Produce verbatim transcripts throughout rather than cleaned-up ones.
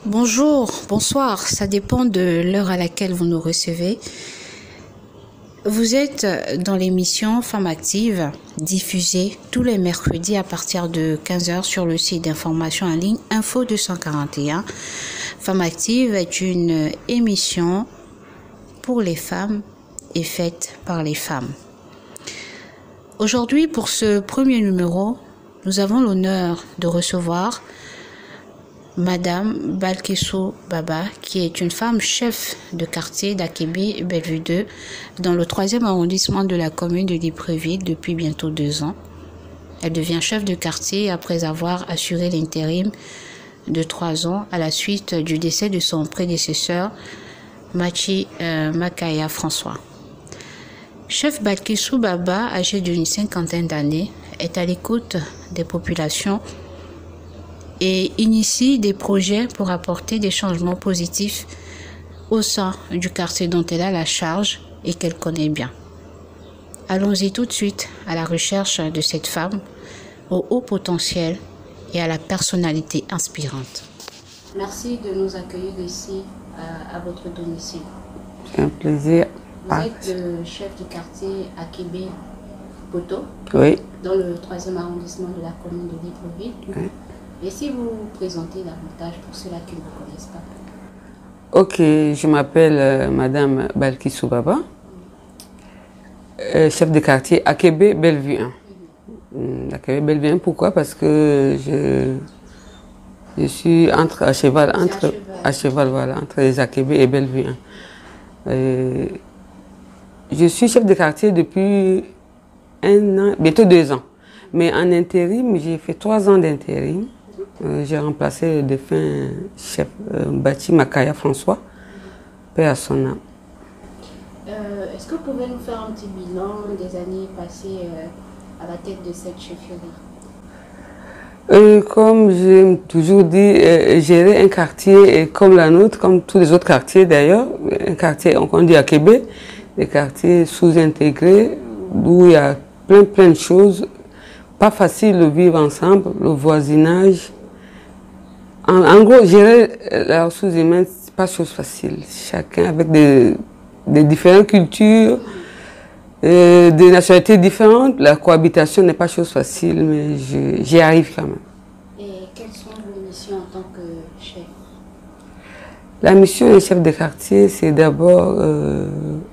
Bonjour, bonsoir, ça dépend de l'heure à laquelle vous nous recevez. Vous êtes dans l'émission Femmes Actives, diffusée tous les mercredis à partir de quinze heures sur le site d'information en ligne Info deux cent quarante et un. Femmes Actives est une émission pour les femmes et faite par les femmes. Aujourd'hui, pour ce premier numéro, nous avons l'honneur de recevoir Madame Balkissou Baba, qui est une femme chef de quartier d'Akébé Bellevue deux, dans le troisième arrondissement de la commune de Libreville depuis bientôt deux ans. Elle devient chef de quartier après avoir assuré l'intérim de trois ans à la suite du décès de son prédécesseur, Machi euh, Makaya François. Chef Balkissou Baba, âgé d'une cinquantaine d'années, est à l'écoute des populations et initie des projets pour apporter des changements positifs au sein du quartier dont elle a la charge et qu'elle connaît bien. Allons-y tout de suite à la recherche de cette femme au haut potentiel et à la personnalité inspirante. Merci de nous accueillir ici à, à votre domicile. C'est un plaisir. Vous êtes le chef du quartier Akébé Poto, oui, dans le troisième arrondissement de la commune de Libreville. Oui. Et si vous vous présentez davantage pour ceux-là qui ne vous connaissent pas? Ok, je m'appelle euh, Madame Balkissou Baba, euh, chef de quartier Akébé Bellevue un. Mm-hmm. Akébé Bellevue un, pourquoi? Parce que je, je suis entre, à cheval, entre, à cheval. À cheval, voilà, entre les Akébé et Bellevue un. Euh, je suis chef de quartier depuis un an, bientôt deux ans. Mais en intérim, j'ai fait trois ans d'intérim. Euh, j'ai remplacé le défunt chef euh, Machi Makaya François, paix à son âme. Euh, Est-ce que vous pouvez nous faire un petit bilan des années passées euh, à la tête de cette chefferie? euh, Comme j'ai toujours dit, euh, gérer un quartier comme la nôtre, comme tous les autres quartiers d'ailleurs, un quartier, on dit Akébé, des quartiers sous-intégrés, où il y a plein plein de choses. Pas facile de vivre ensemble, le voisinage. En, en gros, gérer la ressource humaine, c'est pas chose facile. Chacun avec des, des différentes cultures, euh, des nationalités différentes. La cohabitation n'est pas chose facile, mais j'y arrive quand même. Et quelles sont vos missions en tant que chef? La mission d'un chef de quartier, c'est d'abord euh,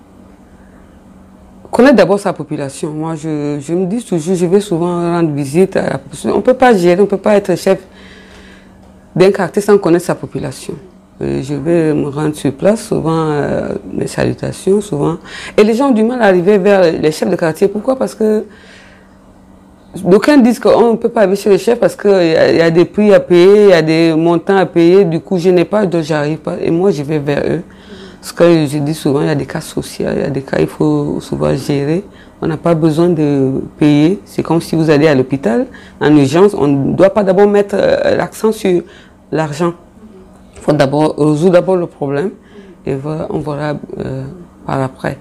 connaître d'abord sa population. Moi, je, je me dis toujours, je vais souvent rendre visite à la population. On ne peut pas gérer, on ne peut pas être chef d'un quartier sans connaître sa population. Et je vais me rendre sur place, souvent euh, mes salutations, souvent. Et les gens ont du mal à arriver vers les chefs de quartier. Pourquoi? Parce que d'aucuns disent qu'on ne peut pas arriver chez les chefs parce qu'il y, y a des prix à payer, il y a des montants à payer. Du coup, je n'ai pas, donc j'arrive pas. Et moi, je vais vers eux. Parce que je dis souvent, il y a des cas sociaux, il y a des cas qu'il faut souvent gérer. On n'a pas besoin de payer. C'est comme si vous allez à l'hôpital, en urgence. On ne doit pas d'abord mettre l'accent sur l'argent. Il faut d'abord résoudre d'abord le problème et voilà, on verra euh, par après.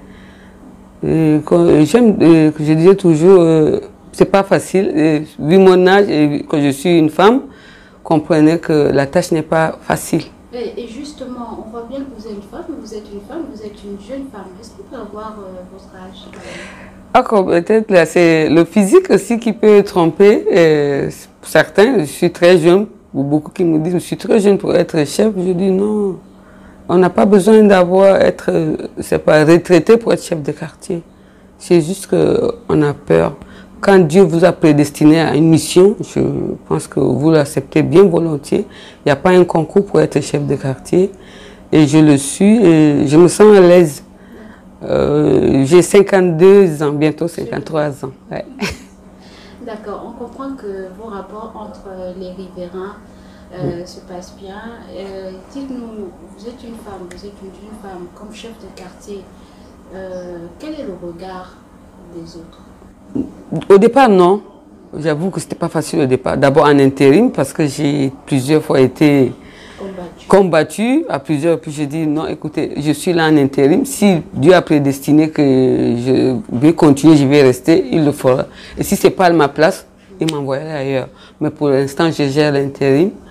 J'aime, euh, je disais toujours, euh, c'est pas facile. Et, vu mon âge et que je suis une femme, comprenez que la tâche n'est pas facile. Et, et justement, on voit bien que vous êtes une femme, vous êtes une femme, vous êtes une jeune femme. Est-ce qu'on peut avoir euh, votre âge? D'accord, peut-être là, c'est le physique aussi qui peut tromper. Euh, certains, je suis très jeune, ou beaucoup qui me disent, je suis très jeune pour être chef. Je dis non, on n'a pas besoin d'avoir être, c'est pas retraité pour être chef de quartier. C'est juste qu'on a peur. Quand Dieu vous a prédestiné à une mission, je pense que vous l'acceptez bien volontiers. Il n'y a pas un concours pour être chef de quartier. Et je le suis et je me sens à l'aise. Euh, J'ai cinquante-deux ans, bientôt cinquante-trois ans. Ouais. D'accord, on comprend que vos rapports entre les riverains euh, se passent bien. Euh, Dites-nous, vous êtes une femme, vous êtes une jeune femme, comme chef de quartier. Euh, quel est le regard des autres? Au départ, non. J'avoue que c'était pas facile au départ. D'abord en intérim, parce que j'ai plusieurs fois été combattu. combattu à plusieurs. Puis j'ai dit non, écoutez, je suis là en intérim. Si Dieu a prédestiné que je vais continuer, je vais rester, il le fera. Et si c'est pas à ma place, il m'envoie ailleurs. Mais pour l'instant, je gère l'intérim.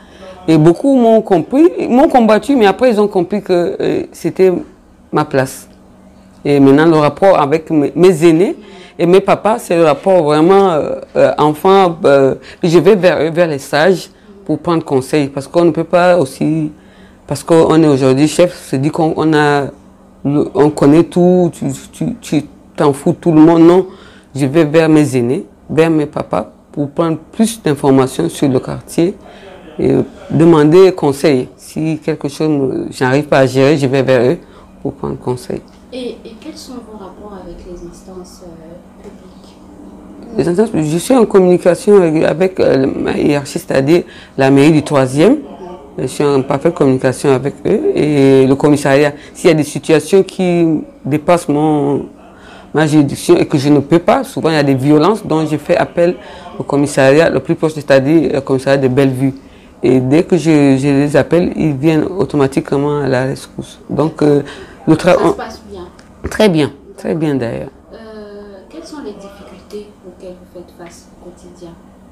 Et beaucoup m'ont compris, m'ont combattu, mais après ils ont compris que euh, c'était ma place. Et maintenant, le rapport avec mes, mes aînés et mes papas, c'est le rapport vraiment euh, euh, enfant. Euh, je vais vers eux, vers les sages, pour prendre conseil. Parce qu'on ne peut pas aussi, parce qu'on est aujourd'hui chef, se dit qu'on on a, on connaît tout, tu, tu, tu t'en fous tout le monde. Non, je vais vers mes aînés, vers mes papas, pour prendre plus d'informations sur le quartier et demander conseil. Si quelque chose, j'arrive pas à gérer, je vais vers eux pour prendre conseil. Et, et quels sont vos rapports avec les instances euh, publiques? Les instances, je suis en communication avec, avec euh, ma hiérarchie, c'est-à-dire la mairie du troisième. Je suis en parfaite communication avec eux et le commissariat. S'il y a des situations qui dépassent mon, ma juridiction et que je ne peux pas, souvent il y a des violences dont je fais appel au commissariat le plus proche, c'est-à-dire le commissariat de Bellevue. Et dès que je, je les appelle, ils viennent automatiquement à la rescousse. Donc, euh, le travail. Ça se passe bien? Très bien, très bien d'ailleurs. Euh, quelles sont les difficultés auxquelles vous faites face au quotidien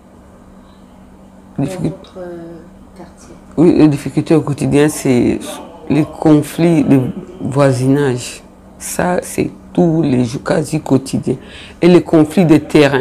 dans votre euh, quartier? Oui, les difficultés au quotidien, c'est les conflits de voisinage. Ça, c'est tous les jours, quasi quotidiens. Et les conflits de terrain.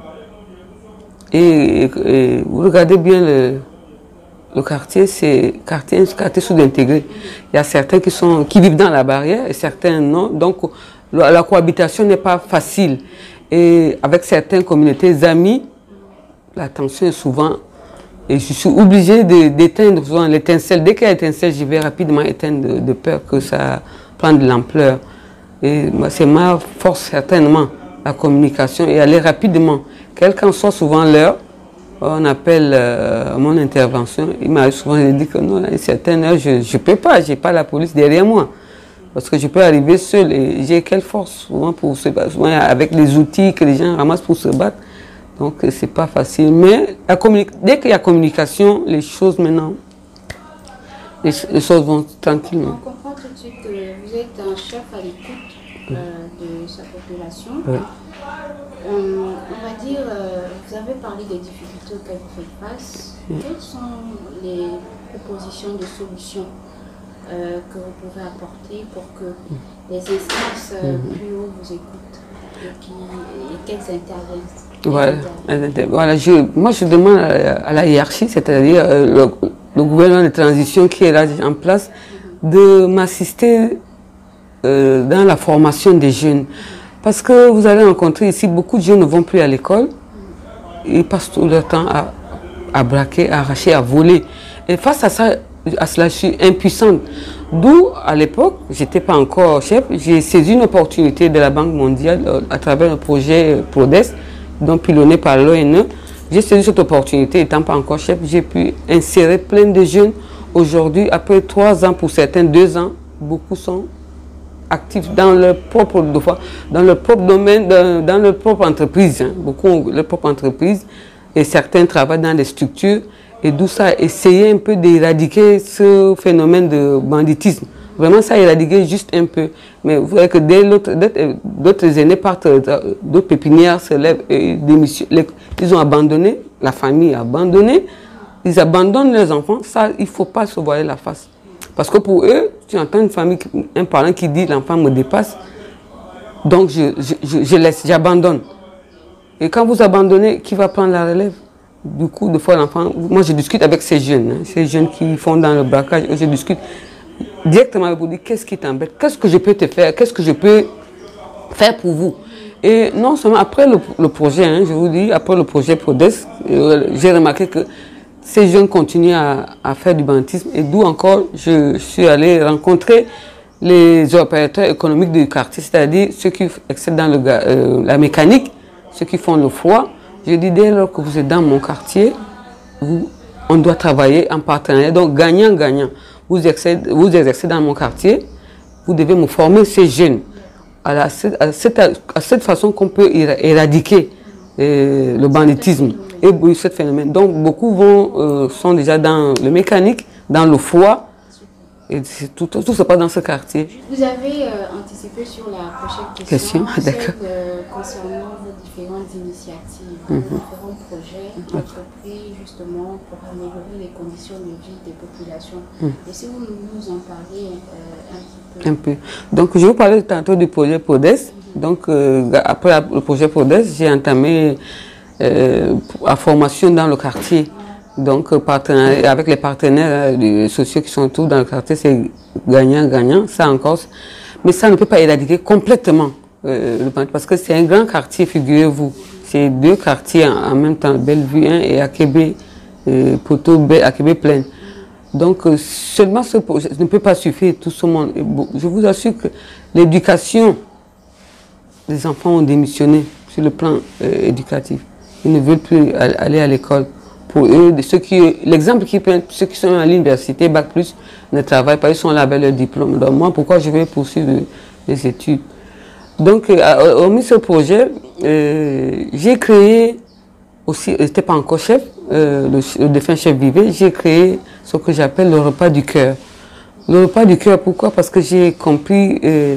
Et, et, et vous regardez bien le, le quartier, c'est quartier, quartier sous-intégré. Il y a certains qui, sont, qui vivent dans la barrière et certains non. Donc, la, la cohabitation n'est pas facile. Et avec certaines communautés amies, la tension est souvent... Et je suis obligée d'éteindre souvent l'étincelle. Dès qu'il y a l'étincelle, je vais rapidement éteindre de, de peur que ça prenne de l'ampleur. Et c'est ma force certainement, la communication, et aller rapidement. Quelle qu'en soit souvent l'heure, on appelle euh, mon intervention. Il m'a souvent dit que non, à une certaine heure, je ne peux pas, je n'ai pas la police derrière moi. Parce que je peux arriver seul et j'ai quelle force souvent pour se battre, souvent avec les outils que les gens ramassent pour se battre. Donc c'est pas facile. Mais la dès qu'il y a communication, les choses maintenant, les, les choses vont tranquillement. On comprend tout de suite que vous êtes un chef à l'écoute euh, de sa population. Oui. On, on va dire, euh, vous avez parlé des difficultés auxquelles vous faites face. Oui. Quelles sont les propositions de solutions euh, que vous pouvez apporter pour que les instances euh, mm-hmm. plus haut vous écoutent et qu'elles interviennent? Voilà, voilà je, moi je demande à, à la hiérarchie, c'est-à-dire euh, le, le gouvernement de transition qui est là en place, de m'assister euh, dans la formation des jeunes. Parce que vous allez rencontrer ici, beaucoup de jeunes ne vont plus à l'école, ils passent tout leur temps à, à braquer, à arracher, à voler. Et face à ça, à cela, je suis impuissante. D'où, à l'époque, je n'étais pas encore chef, j'ai saisi une opportunité de la Banque mondiale euh, à travers le projet PRODES, donc pilonné par l'O N E. J'ai saisi cette opportunité, étant pas encore chef, j'ai pu insérer plein de jeunes. Aujourd'hui, après trois ans, pour certains deux ans, beaucoup sont actifs dans leur propre, dans leur propre domaine, dans, dans leur propre entreprise. Hein. Beaucoup ont leur propre entreprise et certains travaillent dans des structures. Et d'où ça, essayer un peu d'éradiquer ce phénomène de banditisme. Vraiment, ça a éradiqué juste un peu. Mais vous voyez que dès d'autres aînés partent, d'autres pépinières se lèvent et démissionnent. Ils ont abandonné, la famille a abandonné, ils abandonnent leurs enfants. Ça, il ne faut pas se voiler la face. Parce que pour eux, tu entends une famille, un parent qui dit l'enfant me dépasse, donc je, je, je, je laisse, j'abandonne. Et quand vous abandonnez, qui va prendre la relève? Du coup, de fois l'enfant, moi je discute avec ces jeunes, hein, ces jeunes qui font dans le braquage, je discute directement avec vous, dire qu'est-ce qui t'embête, qu'est-ce que je peux te faire, qu'est-ce que je peux faire pour vous. Et non seulement après le, le projet, hein, je vous dis, après le projet PRODES, euh, j'ai remarqué que ces jeunes continuent à, à faire du banditisme et d'où encore je, je suis allé rencontrer les opérateurs économiques du quartier, c'est-à-dire ceux qui excellent dans le, euh, la mécanique, ceux qui font le froid. Je dis, dès lors que vous êtes dans mon quartier, vous, on doit travailler en partenariat, donc gagnant-gagnant. Vous exercez, vous exercez dans mon quartier, vous devez me former ces jeunes. À, la, à, cette, à cette façon qu'on peut éradiquer euh, le banditisme et ce phénomène. Donc beaucoup vont, euh, sont déjà dans le mécanique, dans le froid, Et tout, tout, tout se passe dans ce quartier. Vous avez euh, anticipé sur la prochaine question question, d'accord. Euh, concernant vos différentes initiatives, mm-hmm. vos différents projets entrepris justement pour améliorer les conditions de vie des populations. Mm. Et si vous nous en parlez euh, un petit peu. Un peu. Donc, je vous parlais tantôt du projet PODES. Mm-hmm. Donc, euh, après la, le projet PODES, j'ai entamé euh, la formation dans le quartier. Donc, avec les partenaires euh, sociaux qui sont tous dans le quartier, c'est gagnant-gagnant, ça encore. Mais ça ne peut pas éradiquer complètement euh, le bandit, parce que c'est un grand quartier, figurez-vous. C'est deux quartiers en, en même temps, Bellevue un et Akébé, euh, Poteau, Akébé Plaine. Donc, euh, seulement ce projet ne peut pas suffire tout ce monde. Je vous assure que l'éducation des enfants ont démissionné sur le plan euh, éducatif. Ils ne veulent plus aller à l'école. Pour eux, l'exemple qui prennent, ceux qui sont à l'université, Bac plus, ne travaillent pas, ils sont là avec leur diplôme. Donc moi, pourquoi je vais poursuivre les études? Donc, euh, hormis ce projet, euh, j'ai créé aussi, je n'étais pas encore chef, euh, le, le défunt chef vivait, j'ai créé ce que j'appelle le repas du cœur. Le repas du cœur, pourquoi? Parce que j'ai compris, euh,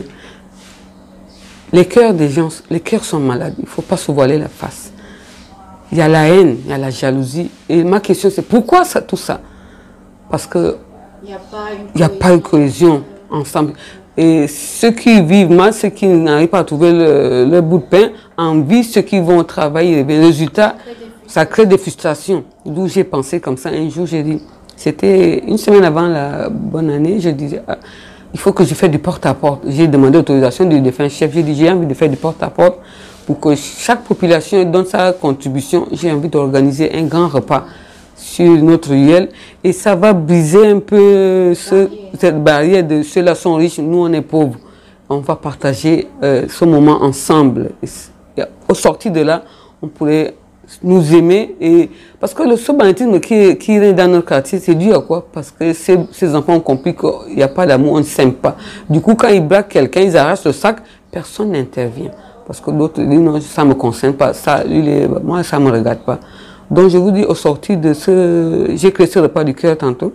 les cœurs des gens, les cœurs sont malades, il ne faut pas se voiler la face. Il y a la haine, il y a la jalousie. Et ma question, c'est pourquoi ça, tout ça? Parce que il n'y a pas une cohésion ensemble. Et ceux qui vivent mal, ceux qui n'arrivent pas à trouver le, le bout de pain, envie ceux qui vont travailler. Le résultat, ça crée des frustrations. D'où j'ai pensé comme ça. Un jour, j'ai dit, c'était une semaine avant la bonne année, je disais, ah, il faut que je fasse du porte-à-porte. J'ai demandé l'autorisation du défunt chef. J'ai dit, j'ai envie de faire du porte-à-porte. Pour que chaque population donne sa contribution, j'ai envie d'organiser un grand repas sur notre riel et ça va briser un peu ce, cette barrière de ceux-là sont riches, nous on est pauvres. On va partager euh, ce moment ensemble. Et au sortir de là, on pourrait nous aimer et parce que le banditisme qui, qui règne dans notre quartier, c'est dû à quoi? Parce que ces, ces enfants ont compris qu'il n'y a pas d'amour, on ne s'aime pas. Du coup, quand ils braquent quelqu'un, ils arrachent le sac, personne n'intervient. Parce que d'autres disent non, ça ne me concerne pas, ça, lui, les, moi ça ne me regarde pas. Donc je vous dis, au sortir de ce, j'ai créé ce repas du cœur tantôt,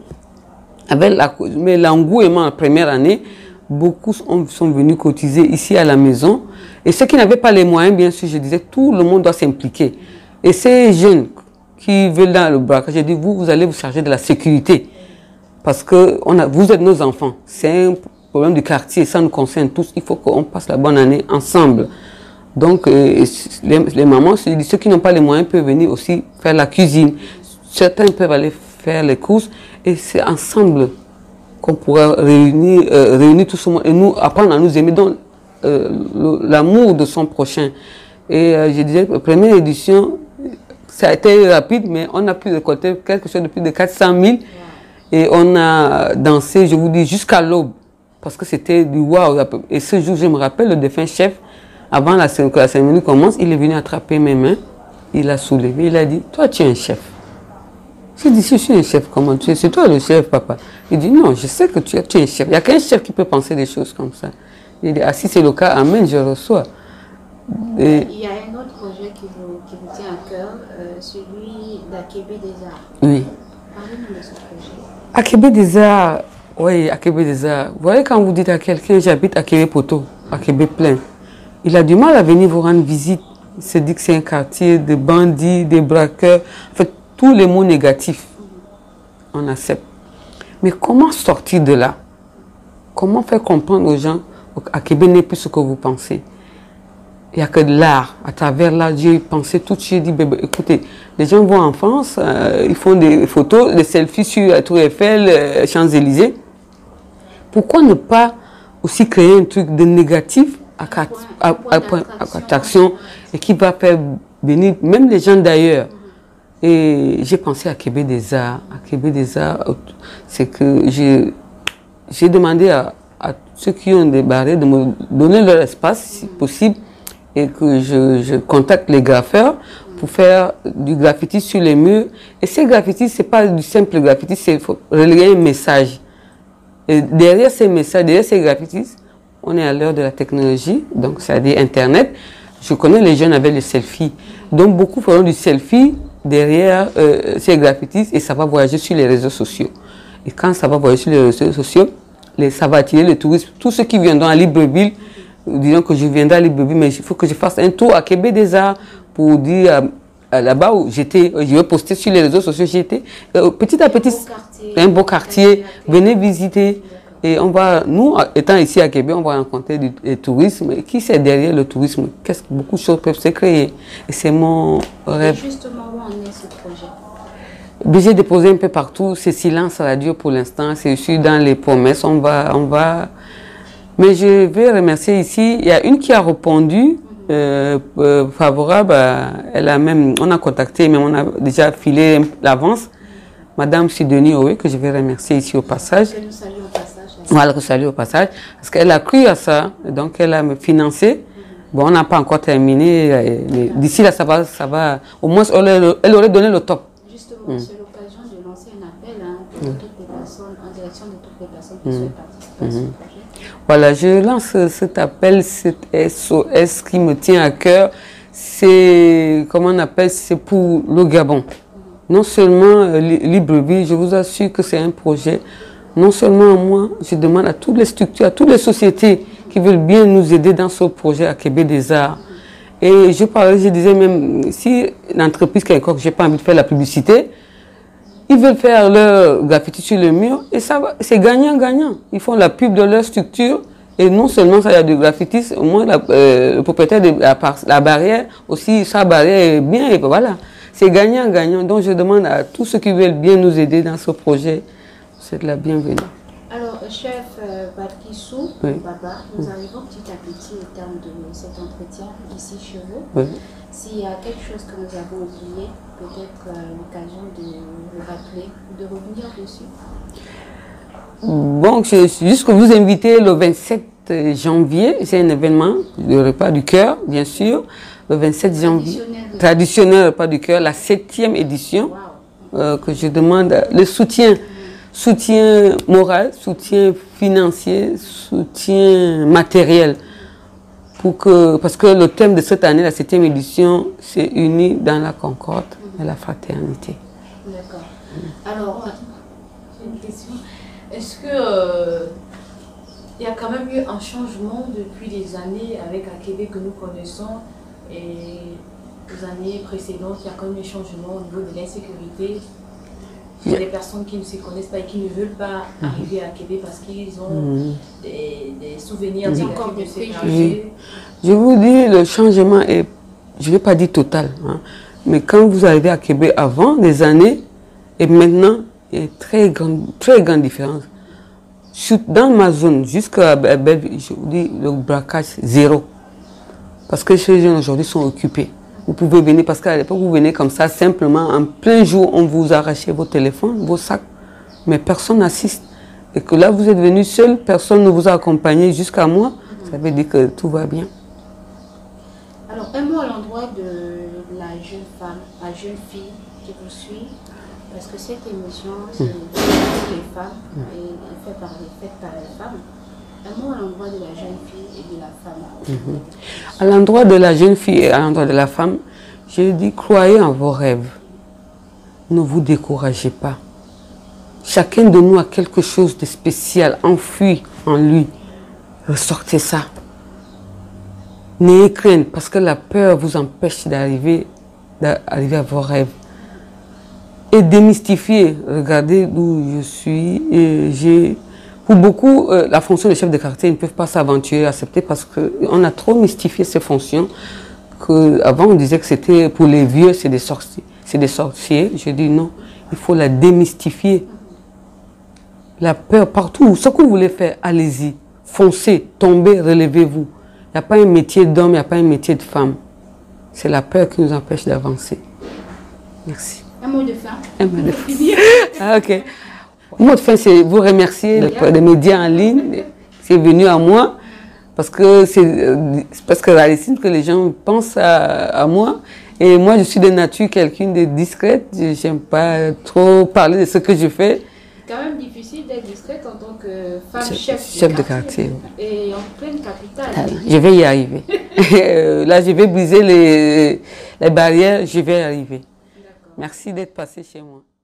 avec la, mais l'engouement la première année, beaucoup sont, sont venus cotiser ici à la maison. Et ceux qui n'avaient pas les moyens, bien sûr, je disais, tout le monde doit s'impliquer. Et ces jeunes qui veulent dans le braquage, j'ai dit, vous, vous allez vous charger de la sécurité. Parce que on a, vous êtes nos enfants, c'est un problème du quartier, ça nous concerne tous, il faut qu'on passe la bonne année ensemble. Donc, euh, les, les mamans, ceux qui n'ont pas les moyens peuvent venir aussi faire la cuisine. Certains peuvent aller faire les courses. Et c'est ensemble qu'on pourra réunir, euh, réunir tout ce monde et nous apprendre à nous aimer. Donc, euh, l'amour de son prochain. Et euh, je disais, la première édition, ça a été rapide, mais on a pu récolter quelque chose de plus de quatre cent mille. Et on a dansé, je vous dis, jusqu'à l'aube. Parce que c'était du waouh. Et ce jour, je me rappelle, le défunt chef, avant la, que la cérémonie commence, il est venu attraper mes mains, il a soulevé, il a dit, toi tu es un chef. J'ai dit, je suis un chef, comment tu es? C'est toi le chef, papa. Il dit, non, je sais que tu es, tu es un chef. Il n'y a qu'un chef qui peut penser des choses comme ça. Il dit, ah si c'est le cas, amen, je reçois. Et il y a un autre projet qui vous, qui vous tient à cœur, euh, celui d'Akébé des Arts. Oui. Parlez-nous de ce projet. Akébé des Arts, oui, Akébé des Arts. Vous voyez quand vous dites à quelqu'un, j'habite à Akébé Poteau, Akébé Plaine. Il a du mal à venir vous rendre visite. Il se dit que c'est un quartier de bandits, de braqueurs. En fait, tous les mots négatifs, on accepte. Mais comment sortir de là? Comment faire comprendre aux gens qu'Akébé n'est plus ce que vous pensez? Il n'y a que de l'art. À travers l'art, j'ai pensé tout de suite, j'ai dit, bébé, écoutez, les gens vont en France, euh, ils font des photos, des selfies sur la Tour Eiffel, euh, Champs-Élysées. Pourquoi ne pas aussi créer un truc de négatif à attraction et qui va faire venir même les gens d'ailleurs. Et j'ai pensé à Akébé des Arts. Akébé des Arts, c'est que j'ai demandé à, à ceux qui ont des barrières de me donner leur espace, si possible, et que je, je contacte les graffeurs pour faire du graffiti sur les murs. Et ces graffitis, ce n'est pas du simple graffiti, c'est relayer un message. Et derrière ces messages, derrière ces graffitis, on est à l'heure de la technologie, donc c'est-à-dire Internet. Je connais les jeunes avec les selfies. Donc beaucoup feront du selfie derrière euh, ces graffitis et ça va voyager sur les réseaux sociaux. Et quand ça va voyager sur les réseaux sociaux, les, ça va attirer le tourisme. Tous ceux qui viendront à Libreville, disons que je viendrai à Libreville, mais il faut que je fasse un tour à Québec des Arts pour dire là-bas où j'étais, je vais poster sur les réseaux sociaux, j'étais. Euh, petit à petit, un beau quartier, venez visiter. Et on va, nous, étant ici à Québec, on va rencontrer du, du tourisme. Et qui c'est derrière le tourisme? Qu'est-ce que beaucoup de choses peuvent se créer? Et c'est mon rêve. Et justement, où en est ce projet? J'ai déposé un peu partout. C'est silence radio pour l'instant. C'est aussi dans les promesses. On va, on va. Mais je vais remercier ici. Il y a une qui a répondu. Euh, euh, favorable, à, elle a même, on a contacté, mais on a déjà filé l'avance. Madame Sidonie Owe, que je vais remercier ici au passage. Que nous saluons au passage. Voilà, que je salue au passage. Parce qu'elle a cru à ça, donc elle a me financé. Mm-hmm. Bon, on n'a pas encore terminé, mais d'ici là, ça va, ça va. Au moins, elle, elle aurait donné le top. Justement, mm. c'est l'occasion de lancer un appel hein, pour mm. toutes les personnes, en direction de toutes les personnes qui mm. souhaitent participer mm-hmm. à ce projet. Voilà, je lance cet appel, cet S O S qui me tient à cœur. C'est, comment on appelle, c'est pour le Gabon. Non seulement euh, Libreville, je vous assure que c'est un projet. Non seulement à moi, je demande à toutes les structures, à toutes les sociétés qui veulent bien nous aider dans ce projet à Québec des Arts. Et je parlais, je disais même, si l'entreprise quelconque, je n'ai pas envie de faire la publicité, ils veulent faire leur graffiti sur le mur et ça va, c'est gagnant-gagnant. Ils font la pub de leur structure et non seulement ça, il y a du graffiti, au moins la, euh, le propriétaire de la, la barrière, aussi sa barrière est bien et voilà. C'est gagnant-gagnant. Donc je demande à tous ceux qui veulent bien nous aider dans ce projet, c'est de la bienvenue. Alors, chef euh, Balkissou oui. Baba, nous oui. arrivons petit à petit au terme de cet entretien ici chez vous. Oui. S'il y a quelque chose que nous avons oublié, peut-être euh, l'occasion de le rappeler ou de revenir dessus. Bon, je, juste que vous invitez le vingt-sept janvier, c'est un événement, le repas du cœur, bien sûr. Le vingt-sept janvier, traditionnel, traditionnel repas du cœur, la septième édition, wow. euh, que je demande le soutien. Soutien moral, soutien financier, soutien matériel. Pour que, parce que le thème de cette année, la septième édition, c'est Unis dans la concorde et la fraternité. D'accord. Mmh. Alors, j'ai une question. Est-ce que euh, il y a quand même eu un changement depuis les années avec A K B que nous connaissons et les années précédentes, il y a quand même des changements au niveau de l'insécurité? Il y a des personnes qui ne se connaissent pas et qui ne veulent pas arriver à Québec parce qu'ils ont mmh. des, des souvenirs mmh. encore de ces préjugés. Je vous dis, le changement est, je ne vais pas dire total, hein, mais quand vous arrivez à Québec avant des années et maintenant, il y a une très grande, très grande différence. Dans ma zone, jusqu'à Belleville, je vous dis, le braquage zéro. Parce que ces jeunes aujourd'hui sont occupés. Vous pouvez venir, parce qu'à l'époque, vous venez comme ça, simplement, en plein jour, on vous arrachait vos téléphones, vos sacs, mais personne n'assiste. Et que là, vous êtes venu seul, personne ne vous a accompagné jusqu'à moi, ça veut dire que tout va bien. Alors, un mot à l'endroit de la jeune femme, la jeune fille qui vous suit, parce que cette émission, c'est mmh. pour les femmes, et elle fait par les, faite par les femmes. Un mot à l'endroit de la jeune fille et de la femme. Mm-hmm. À l'endroit de la jeune fille et à l'endroit de la femme, je dis, croyez en vos rêves. Ne vous découragez pas. Chacun de nous a quelque chose de spécial, enfui en lui. Ressortez ça. N'ayez crainte, parce que la peur vous empêche d'arriver d'arriver à vos rêves. Et démystifier. Regardez d'où je suis et j'ai... Pour beaucoup, euh, la fonction de chef de quartier, ils ne peuvent pas s'aventurer, accepter parce qu'on a trop mystifié ces fonctions. Que, avant, on disait que c'était pour les vieux, c'est des sorciers. C'est des sorciers. Je dis non, il faut la démystifier. La peur partout. Ce que vous voulez faire, allez-y. Foncez, tombez, relevez-vous. Il n'y a pas un métier d'homme, il n'y a pas un métier de femme. C'est la peur qui nous empêche d'avancer. Merci. Un mot de fin. Un mot de fin. Ah, ok. Le mot de fin, c'est vous remercier les médias en ligne, c'est venu à moi, parce que c'est parce que Racine que les gens pensent à, à moi. Et moi, je suis de nature quelqu'un de discrète, je n'aime pas trop parler de ce que je fais. C'est quand même difficile d'être discrète en tant que femme chef, chef de quartier. Et en pleine capitale. Je vais y arriver. Là, je vais briser les, les barrières, je vais y arriver. Merci d'être passé chez moi.